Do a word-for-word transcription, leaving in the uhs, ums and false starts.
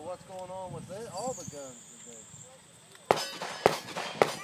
what's going on with it, all the guns today.